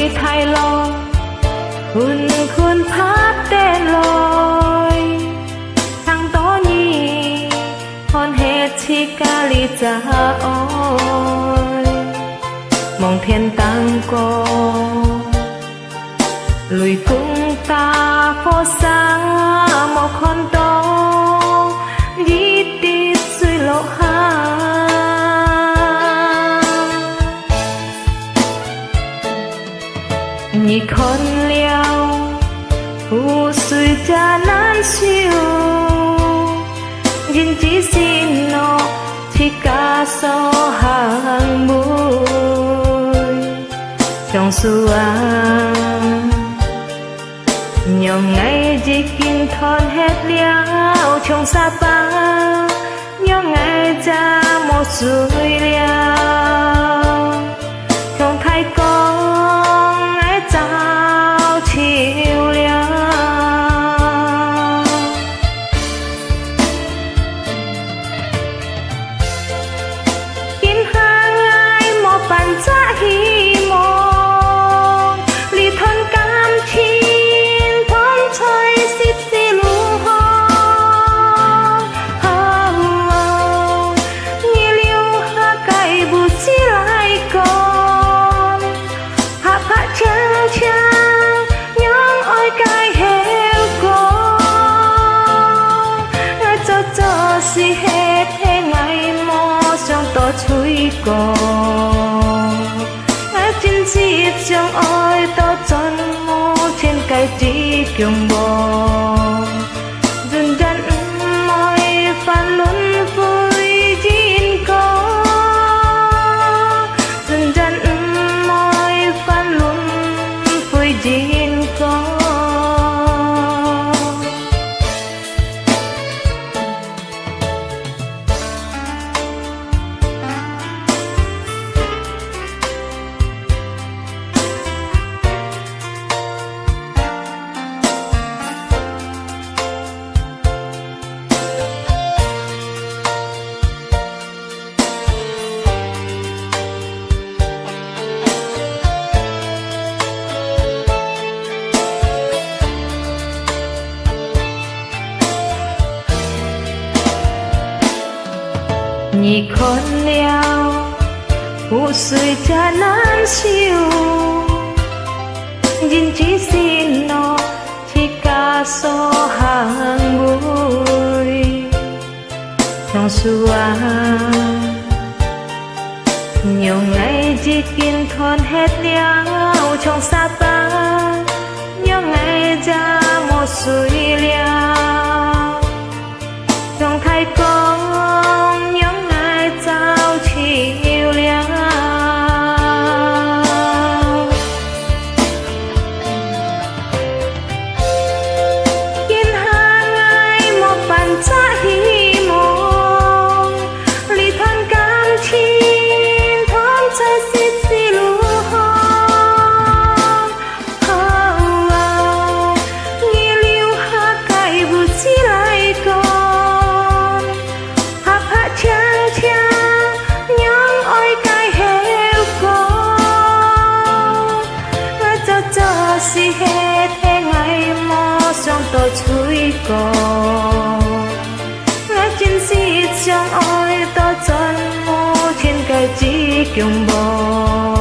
thay lo hun khuôn phát tên lối thằng tó nhi hôn hết chi ca ly cha ôi mong thiên tăng cô lùi cung ta phố xa một con to đi tít suy lộ ha nhị con liao u suy cha nan siêu nhìn chỉ xin nó chỉ cả so hàng môi trong xua nhiều ngày chỉ kinh thon hết liao trong Sapa nhiều ngày cha một suối liao trong thay con ngày trao chiều liao kinh hàng ai một bàn cha hi mong li thân cam chi chui cô trên chiếc trong ôi to chân mô trên cây trí kiều bò dần dần môi phan luôn vui chín có dần dần môi phan luôn vui chín có nhị con liao u suy cha nan siêu nhìn chỉ xin nó chỉ cả so hàng bụi trong xua nhiều ngày chỉ kinh thon hết liao trong Sapa nhiều ngày ra một suối liao trong thay con chiều liao kiên hàng ai một bàn cha hi mong li thân cam chín thon trái xít xì lu hong nghe liu ha cay bút chi lại con hấp hạ chang chang si hết thế ngày mò trong tôi chui cô ngã trên xít trong ôi tôi chân mô trên cây chỉ kiều bò